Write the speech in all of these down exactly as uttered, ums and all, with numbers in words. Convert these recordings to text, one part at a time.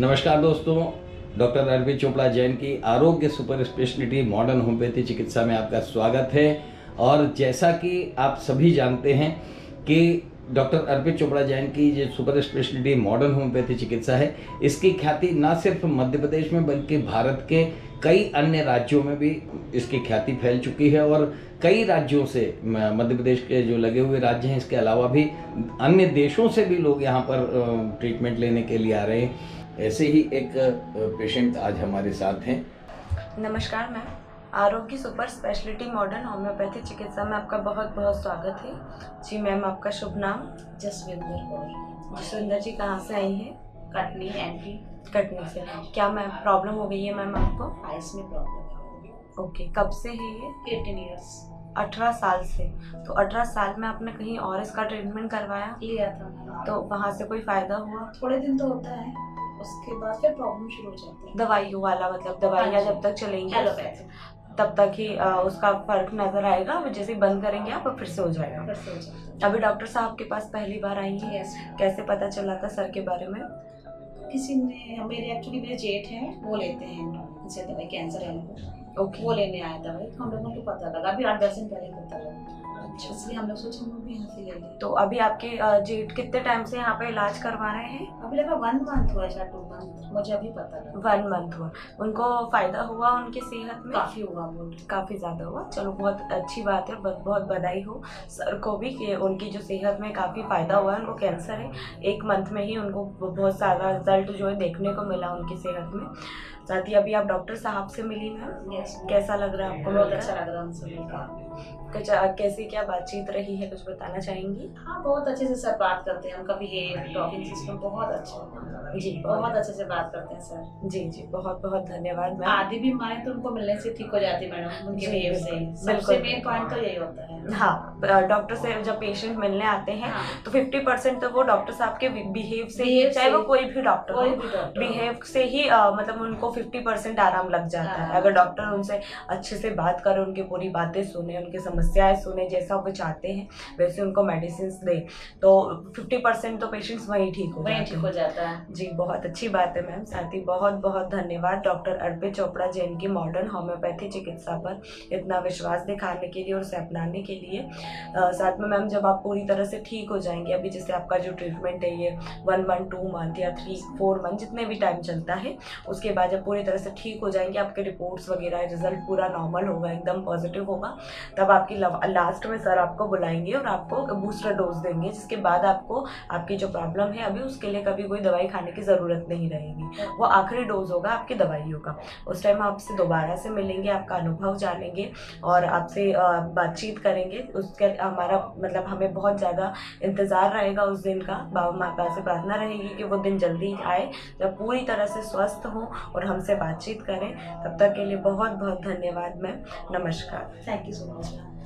नमस्कार दोस्तों, डॉक्टर अर्पित चोपड़ा जैन की आरोग्य सुपर स्पेशलिटी मॉडर्न होम्योपैथी चिकित्सा में आपका स्वागत है। और जैसा कि आप सभी जानते हैं कि डॉक्टर अर्पित चोपड़ा जैन की जो सुपर स्पेशलिटी मॉडर्न होम्योपैथी चिकित्सा है, इसकी ख्याति न सिर्फ मध्य प्रदेश में बल्कि भारत के कई अन्य राज्यों में भी इसकी ख्याति फैल चुकी है। और कई राज्यों से, मध्य प्रदेश के जो लगे हुए राज्य हैं, इसके अलावा भी अन्य देशों से भी लोग यहाँ पर ट्रीटमेंट लेने के लिए आ रहे हैं। ऐसे ही एक पेशेंट आज हमारे साथ हैं। नमस्कार मैम, आरोग्य सुपर स्पेशलिटी मॉडर्न होम्योपैथी चिकित्सा में आपका बहुत बहुत स्वागत है। जी मैम, आपका शुभ नाम? जसविंदर कौर। जसविंदर जी कहाँ से आई हैं? कटनी एंटी कटनी से। क्या मैम प्रॉब्लम हो गई है मैम आपको? आइस में प्रॉब्लम है। ओके, कब से है ये? Eighteen years. अठारह साल से। तो अठारह साल में आपने कहीं और इसका ट्रीटमेंट करवाया? लिया था। तो वहाँ से कोई फायदा हुआ? थोड़े दिन तो होता है, उसके बाद फिर प्रॉब्लम शुरू हो जाती है। दवाइयों वाला मतलब दवाइयाँ जब तक चलेंगी एलोपैथी तब तक ही आ, उसका फर्क नजर आएगा। जैसे बंद करेंगे आप फिर से हो जाएगा। फिर से हो जाता है। अभी डॉक्टर साहब के पास पहली बार आई हैं। यस। कैसे पता चला था सर के बारे में? किसी ने, मेरे एक्चुअली मेरे जेठ हैं, वो लेते हैं इनसे दवाई, कैंसर है उनको। ओके। वो लेने आया दवाई, तो हम लोगों को पता लगा, अभी आठ दस दिन पहले पता लगा। अच्छा, इसलिए हम लोग सोचे हम लोग भी यहाँ से ले लें। तो अभी आपके जेठ कितने टाइम से यहाँ पे इलाज करवा रहे हैं? अभी लगा वन मंथ हुआ है, टू मंथ, मुझे अभी पता लगा। वन मंथ हुआ। उनको फायदा हुआ उनकी सेहत में? काफी हुआ, बोल काफी ज्यादा हुआ। चलो बहुत अच्छी बात है, बहुत बहुत बधाई हो सर को भी कि उनकी जो सेहत में काफी फायदा हुआ है। उनको कैंसर है, एक मंथ में ही उनको बहुत सारा रिजल्ट जो है देखने को मिला उनकी सेहत में। साथ ही अभी आप डॉक्टर साहब से मिली मैम। यस। कैसा लग रहा है आपको? बहुत अच्छा लग रहा है उनसे मिलकर। कुछ कैसी क्या बातचीत रही है, कुछ बताना चाहेंगी? हाँ, बहुत अच्छे से सर बात करते हैं, उनका बिहेव, टॉकिंग सिस्टम बहुत अच्छा है जी। बहुत अच्छे से बात करते हैं सर। जी जी, बहुत बहुत धन्यवाद मैम। आदि भी मारे तो उनको मिलने से ठीक हो जाती है मैडम, उनके जी, बिहेव से। बिल्कुल। सबसे मेन पॉइंट तो यही होता है। हाँ, डॉक्टर से जब पेशेंट मिलने आते हैं हाँ। तो फिफ्टी परसेंट तो वो डॉक्टर साहब के बिहेव से ही, Behave चाहे से वो कोई भी डॉक्टर कोई हो, भी डॉक्टर बिहेव से ही आ, मतलब उनको फिफ्टी परसेंट आराम लग जाता है। हाँ। अगर डॉक्टर उनसे अच्छे से बात करे, उनकी पूरी बातें सुने, उनकी समस्याएं सुने, जैसा वो चाहते हैं वैसे उनको मेडिसिन दे, तो फिफ्टी परसेंट तो पेशेंट्स वहीं ठीक हो वहीं ठीक हो जाता है। जी, बहुत अच्छी बात है मैम। साथ ही बहुत बहुत धन्यवाद डॉक्टर अर्पित चोपड़ा जैन की मॉडर्न होम्योपैथी चिकित्सा पर इतना विश्वास दिखाने के लिए और उसे अपनाने के लिए। आ, साथ में मैम, जब आप पूरी तरह से ठीक हो जाएंगे, अभी जैसे आपका जो ट्रीटमेंट है ये वन मंथ, टू मंथ या थ्री फोर मंथ जितने भी टाइम चलता है, उसके बाद जब पूरी तरह से ठीक हो जाएंगे, आपके रिपोर्ट्स वगैरह रिजल्ट पूरा नॉर्मल होगा, एकदम पॉजिटिव होगा, तब आपकी लास्ट में सर आपको बुलाएंगे और आपको बूस्टर डोज देंगे, जिसके बाद आपको आपकी जो प्रॉब्लम है अभी उसके लिए कभी कोई दवाई खाने की ज़रूरत नहीं रहेगी। वो आखिरी डोज होगा आपकी दवाइयों का। उस टाइम आपसे दोबारा से मिलेंगे, आपका अनुभव जानेंगे और आपसे बातचीत करेंगे। उसके हमारा मतलब हमें बहुत ज़्यादा इंतज़ार रहेगा उस दिन का। बाबा माता से प्रार्थना रहेगी कि वो दिन जल्दी आए जब पूरी तरह से स्वस्थ हों और हमसे बातचीत करें। तब तक के लिए बहुत बहुत धन्यवाद मैम। नमस्कार। Thank you so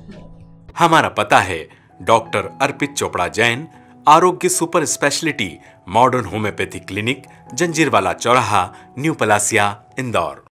much. हमारा पता है doctor Arpit Chopra Jain, Arogya super speciality modern homeopathy clinic, Janjeerwala चौराहा, न्यू पलासिया, इंदौर।